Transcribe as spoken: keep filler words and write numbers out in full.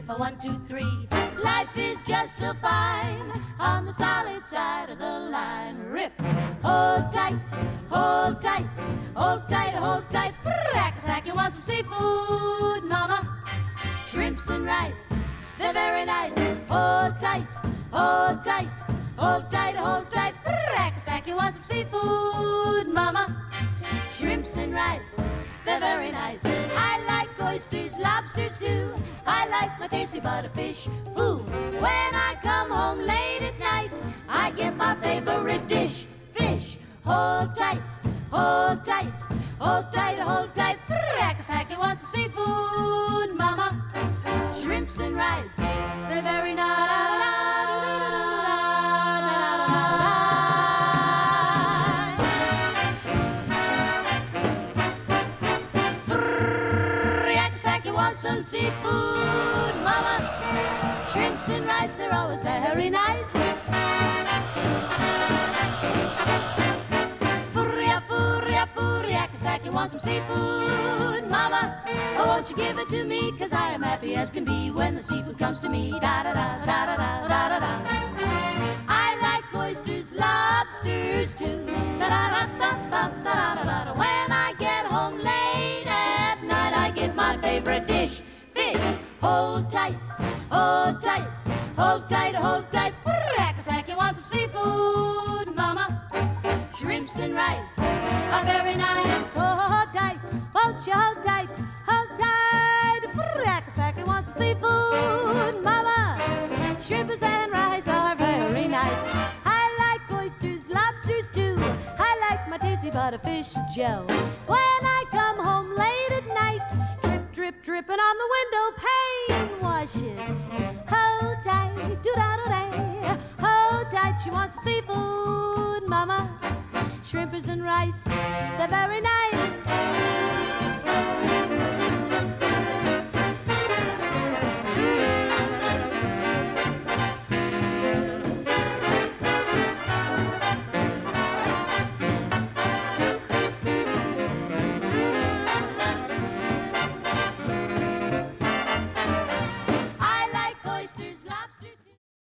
a one, two, three. Life is just so fine on the solid side of the line. Rip, hold tight, hold tight, hold tight, hold tight. Rack-a-sack, you want some seafood, mama? Shrimps and rice, they're very nice. Hold tight, hold tight, hold tight, hold tight. Rack-a-sack, you want some seafood, mama? Shrimps and rice, they're very nice. I like oysters, lobsters too. I like my tasty butterfish food. When I come home late at night, I get my favorite dish, fish. Hold tight, hold tight, hold tight, hold tight. Rack-a-sack, you want some seafood, mama? Shrimps and rice, they're very nice. Some seafood, mama. Shrimps and rice, they're always very nice. Furia, furia, furia, rack-a-sack, you want some seafood, mama? Oh, won't you give it to me, cause I am happy as can be when the seafood comes to me. Da-da-da, da-da-da, da-da-da. I like oysters, lobsters too. Da-da-da-da-da-da-da-da. When I get home late at night, I get my favorite dish, fish. Hold tight, hold tight, hold tight, hold tight. Rack-a-sack, you want some seafood, mama? Shrimps and rice are very nice. Hold tight, won't you hold tight, hold tight. Rack-a-sack, you want some seafood, mama? Shrimps and rice are very nice. I like oysters, lobsters too. I like my tasty butterfish Joe. When I come home late at night, drip, drip, dripping on the window pane, wash it. Hold tight, do-da-do-day. Hold tight, she wants seafood, mama. Shrimpers and rice, they're very nice.